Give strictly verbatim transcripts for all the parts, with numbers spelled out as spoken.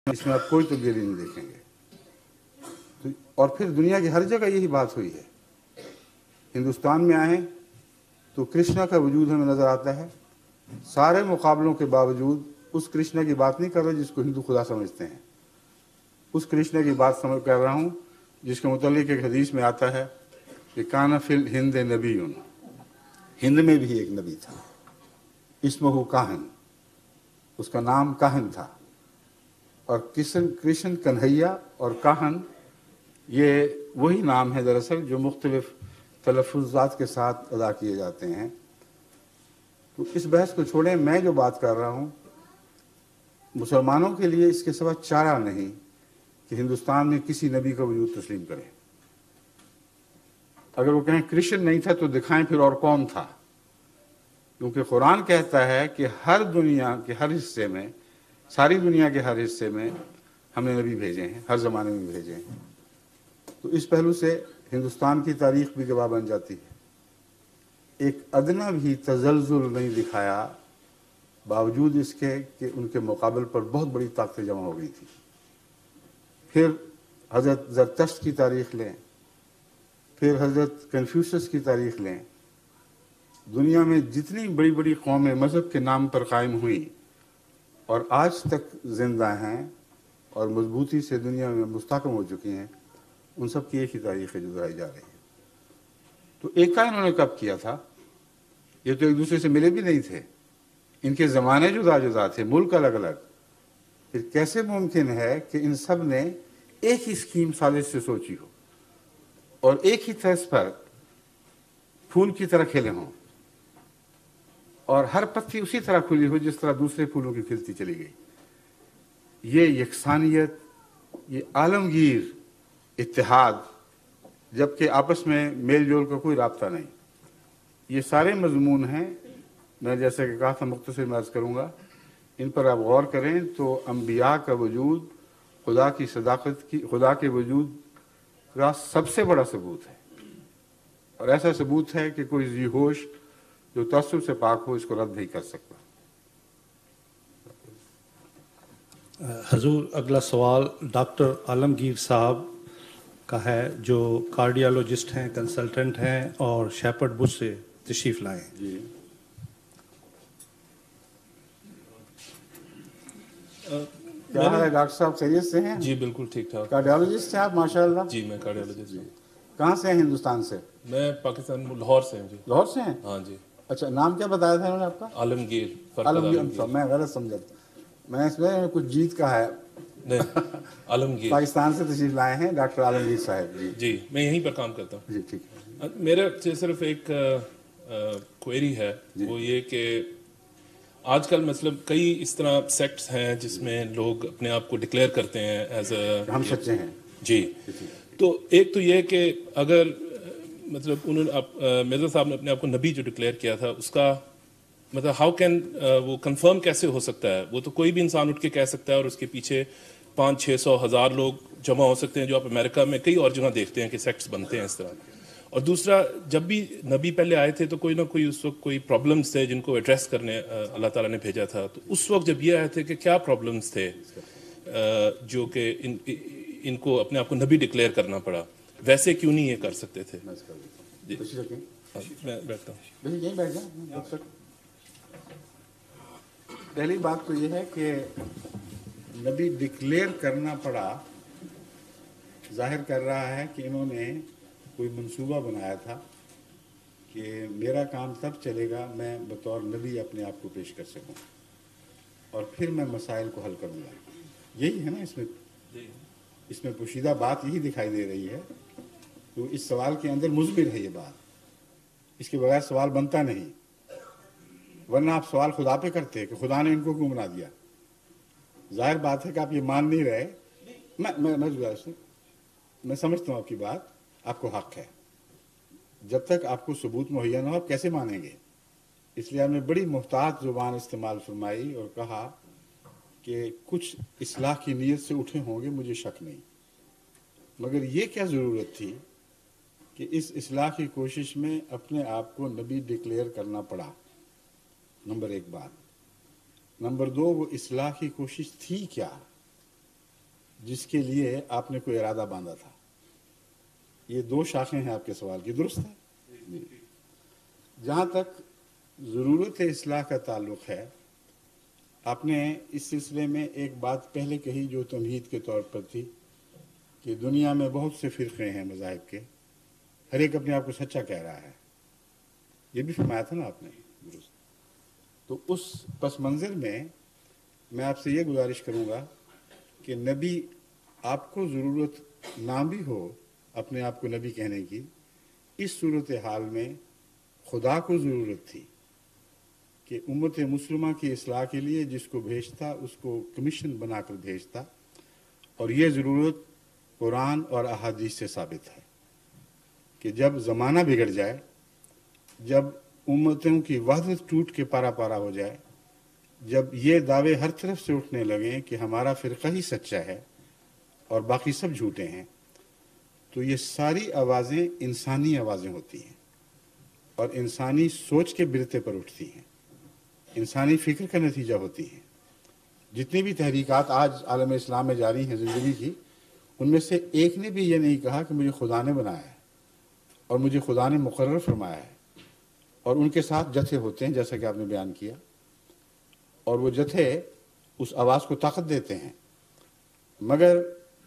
اس میں آپ کوئی تبدیلی نہیں دیکھیں گے. تو اور پھر دنیا کی ہر جگہ یہی بات ہوئی ہے. ہندوستان میں آئیں تو کرشنا کا وجود ہمیں نظر آتا ہے. سارے مقابلوں کے باوجود اس کرشنا کی بات نہیں کر رہے جس کو ہندو خدا سمجھتے ہیں. اس کرشنا کی بات سمجھ کر رہا ہوں جس کے متعلق ایک حدیث میں آتا ہے کہ کان فی الہند نبی، ہند میں بھی ایک نبی تھا، اسمہ کاہن، اس کا نام کاہن تھا. اور کرشن کرشن کنہیا اور کاہن یہ وہی نام ہے دراصل جو مختلف تلفظات کے ساتھ ادا کیے جاتے ہیں. تو اس بحث کو چھوڑیں، میں جو بات کر رہا ہوں مسلمانوں کے لیے اس کے سوا چارہ نہیں کہ ہندوستان میں کسی نبی کا وجود تسلیم کریں. اگر وہ کہیں کرشن نہیں تھا تو دکھائیں پھر اور کون تھا. کیونکہ قرآن کہتا ہے کہ ہر دنیا کے ہر حصے میں، ساری دنیا کے ہر حصے میں ہم نے نبی بھیجے ہیں، ہر زمانے میں بھیجے ہیں. تو اس پہلو سے ہندوستان کی تاریخ بھی گواہ بن جاتی ہے. ایک ادنا بھی تزلزل نہیں دکھایا باوجود اس کے کہ ان کے مقابل پر بہت بڑی طاقتیں جمع ہو گئی تھی. پھر حضرت زرتشت کی تاریخ لیں، پھر حضرت کنفیوشس کی تاریخ لیں. دنیا میں جتنی بڑی بڑی قومیں مذہب کے نام پر قائم ہوئیں اور آج تک زندہ ہیں اور مضبوطی سے دنیا میں مستحکم ہو چکی ہیں، ان سب کی ایک ہی تاریخ ہے جو دہرائی جا رہی ہے. تو ایک کا انہوں نے کب کیا تھا؟ یہ تو ایک دوسرے سے ملے بھی نہیں تھے، ان کے زمانے جدا جدا تھے، ملک الگ الگ. پھر کیسے ممکن ہے کہ ان سب نے ایک ہی اسکیم سازش سے سوچی ہو اور ایک ہی طرز پر پھول کی طرح کھلے ہوں اور ہر پتی اسی طرح کھلی ہو جس طرح دوسرے پھولوں کی کھلتی چلی گئی؟ یہ یکسانیت، یہ عالمگیر اتحاد، جبکہ آپس میں میل جول کا کوئی رابطہ نہیں. یہ سارے مضمون ہیں، میں جیسے کہ کہا تھا مختصر میں عرض کروں گا. ان پر آپ غور کریں تو انبیاء کا وجود خدا کی صداقت کی، خدا کے وجود کا سب سے بڑا ثبوت ہے. اور ایسا ثبوت ہے کہ کوئی ذی ہوش جو تعصب سے پاک ہو اس کو رد نہیں کر سکتا. حضور اگلا سوال ڈاکٹر عالمگیر صاحب کا ہے جو کارڈیالوجسٹ ہیں، کنسلٹنٹ ہیں اور شیپرڈ بش سے تشریف لائے ہیں. جی کیا حال ہے ڈاکٹر صاحب، خیریت سے ہیں؟ جی بالکل ٹھیک ٹھاک. کارڈیالوجسٹ ہیں آپ ماشاء اللہ؟ جی میں کارڈیالوجسٹ ہوں. کہاں سے ہیں ہندوستان سے؟ میں پاکستان لاہور سے ہوں. جی لاہور سے ہیں؟ ہاں جی. اچھا، نام کیا بتایا تھا انہوں نے آپ کا؟ عالمگیر. عالمگیر. میں غلط سمجھا، میں اس میں کچھ جیت کا ہے. نہیں، عالمگیر. پاکستان سے تشریف لائے ہیں ڈاکٹر عالمگیر صاحب. جی جی میں یہیں پر کام کرتا ہوں. جی ٹھیک ہے. میرا صرف ایک کوئری ہے، وہ یہ کہ آج کل مطلب کئی اس طرح سیکٹس ہیں جس میں لوگ اپنے آپ کو ڈکلیئر کرتے ہیں ایز اے ہم سچے ہیں. جی. تو ایک تو یہ کہ اگر مطلب انہوں نے مرزا صاحب نے اپنے آپ کو نبی جو ڈکلیئر کیا تھا اس کا مطلب ہاؤ کین وہ کنفرم کیسے ہو سکتا ہے؟ وہ تو کوئی بھی انسان اٹھ کے کہہ سکتا ہے اور اس کے پیچھے پانچ چھ سو ہزار لوگ جمع ہو سکتے ہیں، جو آپ امریکہ میں کئی اور جگہ دیکھتے ہیں کہ سیکٹس بنتے ہیں اس طرح. اور دوسرا، جب بھی نبی پہلے آئے تھے تو کوئی نہ کوئی اس وقت کوئی پرابلمس تھے جن کو ایڈریس کرنے اللہ تعالیٰ نے بھیجا تھا. تو اس وقت جب یہ آئے تھے کہ کیا پرابلمس تھے جو کہ ان ان کو اپنے آپ کو نبی ڈکلیئر کرنا پڑا، ویسے کیوں نہیں یہ کر سکتے تھے؟ جی میں بیٹھتا ہوں. یہیں بیٹھ جائیں. پہلی بات تو یہ ہے کہ نبی ڈکلیئر کرنا پڑا ظاہر کر رہا ہے کہ انہوں نے کوئی منصوبہ بنایا تھا کہ میرا کام تب چلے گا میں بطور نبی اپنے آپ کو پیش کر سکوں اور پھر میں مسائل کو حل کروں گا. یہی ہے نا اس میں اس میں پوشیدہ بات یہی دکھائی دے رہی ہے. تو اس سوال کے اندر مضمر ہے یہ بات، اس کے بغیر سوال بنتا نہیں. ورنہ آپ سوال خدا پہ کرتے کہ خدا نے ان کو کیوں بنا دیا. ظاہر بات ہے کہ آپ یہ مان نہیں رہے. میں میں میں سمجھتا ہوں آپ کی بات، آپ کو حق ہے. جب تک آپ کو ثبوت مہیا نہ ہو آپ کیسے مانیں گے؟ اس لیے ہم نے بڑی محتاط زبان استعمال فرمائی اور کہا کہ کچھ اصلاح کی نیت سے اٹھے ہوں گے، مجھے شک نہیں. مگر یہ کیا ضرورت تھی کہ اس اصلاح کی کوشش میں اپنے آپ کو نبی ڈکلیئر کرنا پڑا؟ نمبر ایک بات. نمبر دو، وہ اصلاح کی کوشش تھی کیا؟ جس کے لیے آپ نے کوئی ارادہ باندھا تھا. یہ دو شاخیں ہیں آپ کے سوال کی، درست ہے؟ جہاں تک ضرورت اصلاح کا تعلق ہے، آپ نے اس سلسلے میں ایک بات پہلے کہی جو تمہید کے طور پر تھی کہ دنیا میں بہت سے فرقے ہیں مذاہب کے، ہر ایک اپنے آپ کو سچا کہہ رہا ہے. یہ بھی فرمایا تھا نا آپ نے، درست. تو اس پس منظر میں میں آپ سے یہ گزارش کروں گا کہ نبی آپ کو ضرورت نہ بھی ہو اپنے آپ کو نبی کہنے کی، اس صورتحال میں خدا کو ضرورت تھی کہ امت مسلمہ کی اصلاح کے لیے جس کو بھیجتا اس کو کمیشن بنا کر بھیجتا، اور یہ ضرورت قرآن اور احادیث سے ثابت ہے کہ جب زمانہ بگڑ جائے، جب امتوں کی وحدت ٹوٹ کے پارا پارا ہو جائے، جب یہ دعوے ہر طرف سے اٹھنے لگیں کہ ہمارا فرقہ ہی سچا ہے اور باقی سب جھوٹے ہیں، تو یہ ساری آوازیں انسانی آوازیں ہوتی ہیں اور انسانی سوچ کے برتے پر اٹھتی ہیں، انسانی فکر کا نتیجہ ہوتی ہیں. جتنی بھی تحریکات آج عالم اسلام میں جاری ہیں زندگی کی، ان میں سے ایک نے بھی یہ نہیں کہا کہ مجھے خدا نے بنایا ہے اور مجھے خدا نے مقرر فرمایا ہے. اور ان کے ساتھ جتھے ہوتے ہیں جیسا کہ آپ نے بیان کیا، اور وہ جتھے اس آواز کو طاقت دیتے ہیں. مگر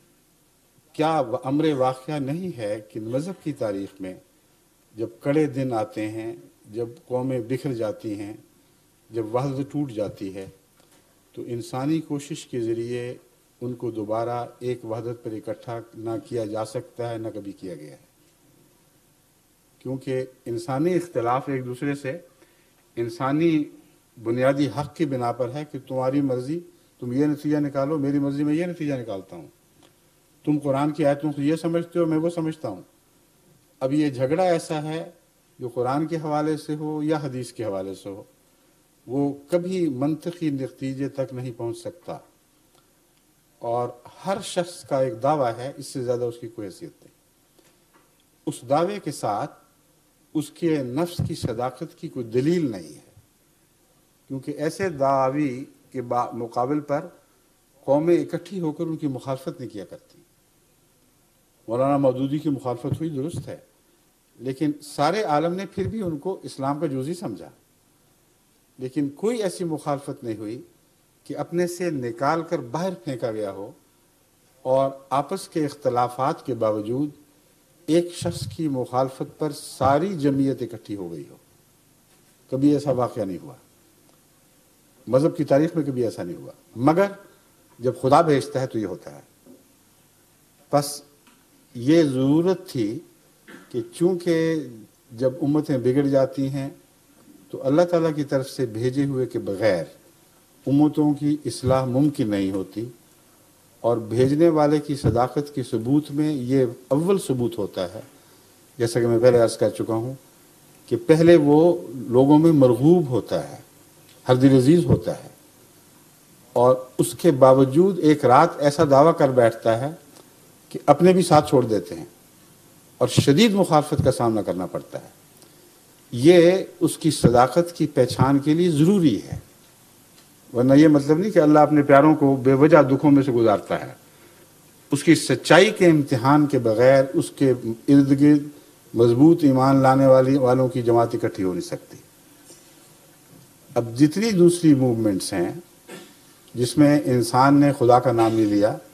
کیا امر واقعہ نہیں ہے کہ مذہب کی تاریخ میں جب کڑے دن آتے ہیں، جب قومیں بکھر جاتی ہیں، جب وحدت ٹوٹ جاتی ہے، تو انسانی کوشش کے ذریعے ان کو دوبارہ ایک وحدت پر اکٹھا نہ کیا جا سکتا ہے، نہ کبھی کیا گیا ہے. کیونکہ انسانی اختلاف ایک دوسرے سے انسانی بنیادی حق کی بنا پر ہے کہ تمہاری مرضی تم یہ نتیجہ نکالو، میری مرضی میں یہ نتیجہ نکالتا ہوں. تم قرآن کی آیتوں سے یہ سمجھتے ہو، میں وہ سمجھتا ہوں. اب یہ جھگڑا ایسا ہے جو قرآن کے حوالے سے ہو یا حدیث کے حوالے سے ہو، وہ کبھی منطقی نتیجے تک نہیں پہنچ سکتا. اور ہر شخص کا ایک دعویٰ ہے، اس سے زیادہ اس کی کوئی حیثیت نہیں. اس دعوے کے ساتھ اس کے نفس کی صداقت کی کوئی دلیل نہیں ہے، کیونکہ ایسے دعوی کے مقابل پر قومیں اکٹھی ہو کر ان کی مخالفت نہیں کیا کرتی. مولانا مودودی کی مخالفت ہوئی، درست ہے، لیکن سارے عالم نے پھر بھی ان کو اسلام کا جزوی سمجھا. لیکن کوئی ایسی مخالفت نہیں ہوئی کہ اپنے سے نکال کر باہر پھینکا گیا ہو اور آپس کے اختلافات کے باوجود ایک شخص کی مخالفت پر ساری جمعیت اکٹھی ہو گئی ہو. کبھی ایسا واقعہ نہیں ہوا، مذہب کی تاریخ میں کبھی ایسا نہیں ہوا. مگر جب خدا بھیجتا ہے تو یہ ہوتا ہے. بس یہ ضرورت تھی کہ چونکہ جب امتیں بگڑ جاتی ہیں تو اللہ تعالیٰ کی طرف سے بھیجے ہوئے کے بغیر امتوں کی اصلاح ممکن نہیں ہوتی، اور بھیجنے والے کی صداقت کی ثبوت میں یہ اول ثبوت ہوتا ہے، جیسا کہ میں پہلے عرض کر چکا ہوں کہ پہلے وہ لوگوں میں مرغوب ہوتا ہے، ہر دل عزیز ہوتا ہے، اور اس کے باوجود ایک رات ایسا دعویٰ کر بیٹھتا ہے کہ اپنے بھی ساتھ چھوڑ دیتے ہیں اور شدید مخالفت کا سامنا کرنا پڑتا ہے. یہ اس کی صداقت کی پہچان کے لیے ضروری ہے. ورنہ یہ مطلب نہیں کہ اللہ اپنے پیاروں کو بے وجہ دکھوں میں سے گزارتا ہے. اس کی سچائی کے امتحان کے بغیر اس کے ارد گرد مضبوط ایمان لانے والی والوں کی جماعت اکٹھی ہو نہیں سکتی. اب جتنی دوسری موومنٹس ہیں جس میں انسان نے خدا کا نام نہیں لیا،